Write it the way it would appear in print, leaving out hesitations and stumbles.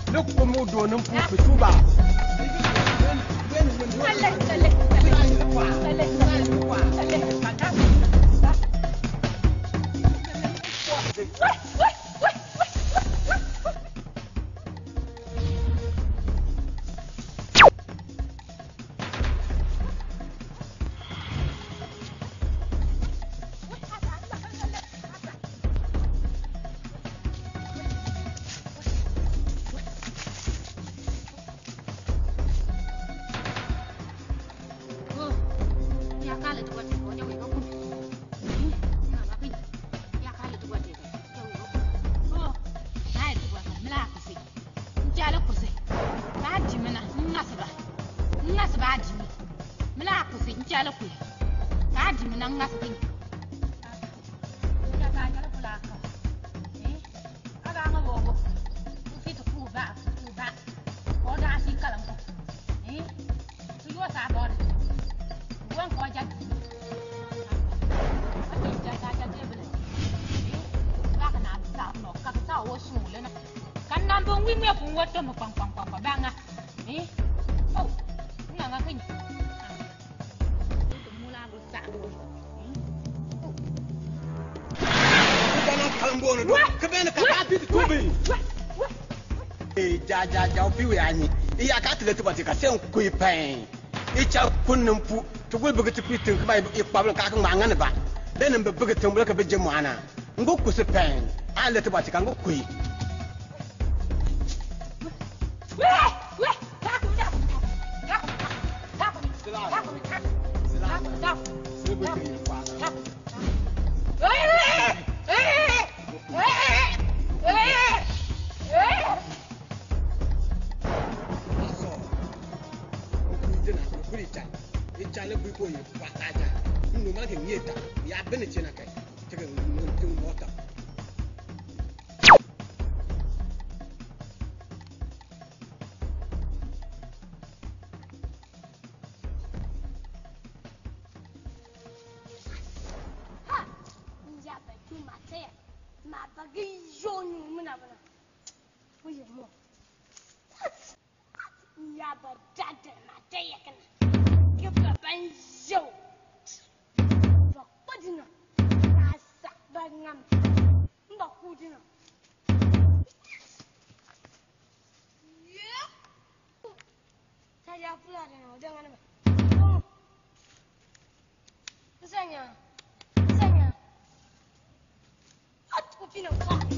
Look for more doing them for 2 bars. Tajah, be with me. He got to let what you can say, quick pain. Each out couldn't put to will be to put in my public Manganaba. Then I'm the biggest to work a bit Jamana. Go with the pain. I'll let what you can go quick. Saya